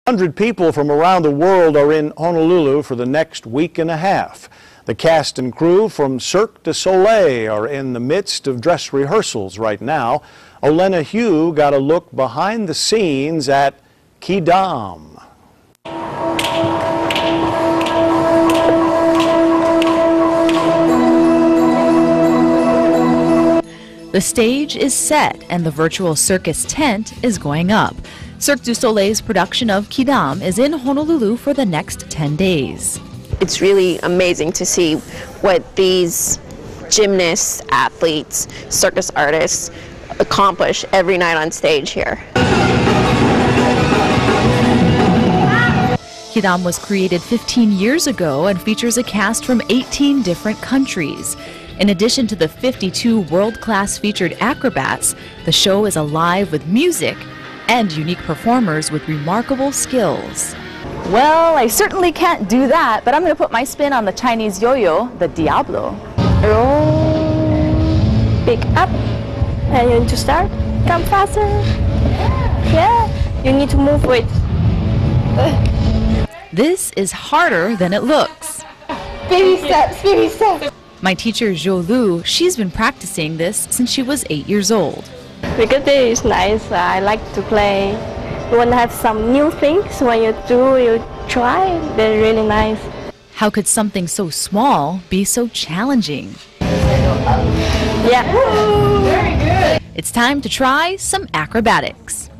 100 people from around the world are in Honolulu for the next week and a half. The cast and crew from Cirque du Soleil are in the midst of dress rehearsals right now. Olena Hugh got a look behind the scenes at Quidam. The stage is set and the virtual circus tent is going up. Cirque du Soleil's production of Quidam is in Honolulu for the next 10 days. It's really amazing to see what these gymnasts, athletes, circus artists accomplish every night on stage here. Quidam was created 15 years ago and features a cast from 18 different countries. In addition to the 52 world-class featured acrobats, the show is alive with music and unique performers with remarkable skills. Well, I certainly can't do that, but I'm going to put my spin on the Chinese yo-yo, the Diablo. Roll, pick up, and you need to start. Come faster. Yeah, you need to move with. This is harder than it looks. Baby steps, baby steps. My teacher, Jo Lu, she's been practicing this since she was 8 years old. Because it is nice, I like to play. You want to have some new things when you try, they're really nice. How could something so small be so challenging? Yeah. Very good. It's time to try some acrobatics.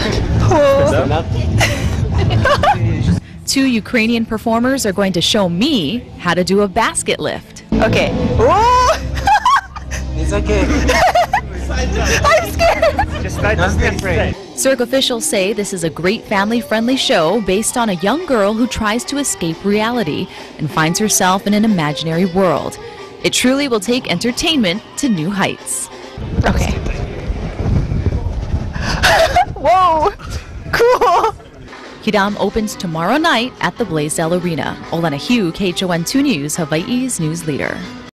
Two Ukrainian performers are going to show me how to do a basket lift. Okay. It's okay. I'm scared. Just be afraid. Cirque officials say this is a great family-friendly show based on a young girl who tries to escape reality and finds herself in an imaginary world. It truly will take entertainment to new heights. Okay. Whoa! Cool! Quidam opens tomorrow night at the Blaisdell Arena. Olena Hugh, KHON2 News, Hawaii's news leader.